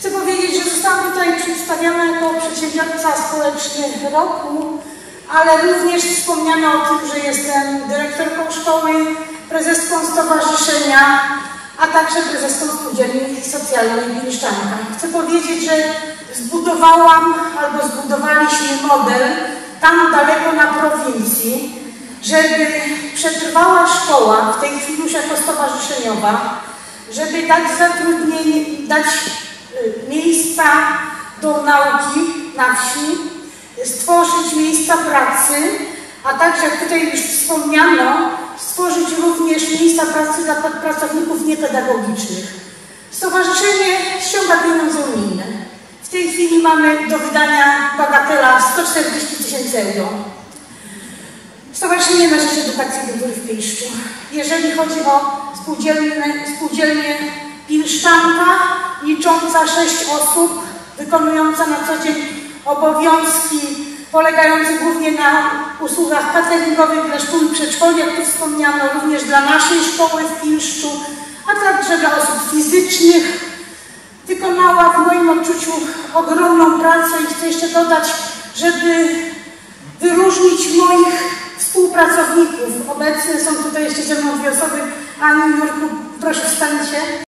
Chcę powiedzieć, że zostałam tutaj przedstawiona jako przedsiębiorca społeczny roku, ale również wspomniano o tym, że jestem dyrektorką szkoły, prezeską stowarzyszenia, a także prezeską spółdzielni socjalnej Bielszczanka. Chcę powiedzieć, że zbudowałam albo zbudowaliśmy model tam daleko na prowincji, żeby przetrwała szkoła, w tej chwili już jako stowarzyszeniowa, żeby dać zatrudnienie, dać miejsca do nauki na wsi, stworzyć miejsca pracy, a także, jak tutaj już wspomniano, stworzyć również miejsca pracy dla pracowników niepedagogicznych. Stowarzyszenie ściąga pieniądze unijne. W tej chwili mamy do wydania bagatela 140 000 euro. Stowarzyszenie na rzecz edukacji i kultury w Pilszczu. Jeżeli chodzi o spółdzielnię Bielszczanka, licząca 6 osób, wykonująca na co dzień obowiązki polegające głównie na usługach cateringowych dla szkół i przedszkoli, jak tu wspomniano, również dla naszej szkoły w Pilszczu, a także dla osób fizycznych. Wykonała w moim odczuciu ogromną pracę i chcę jeszcze dodać, żeby wyróżnić moich współpracowników. Obecne są tutaj jeszcze ze mną 2 osoby. Aniu, Jurku, proszę wstańcie.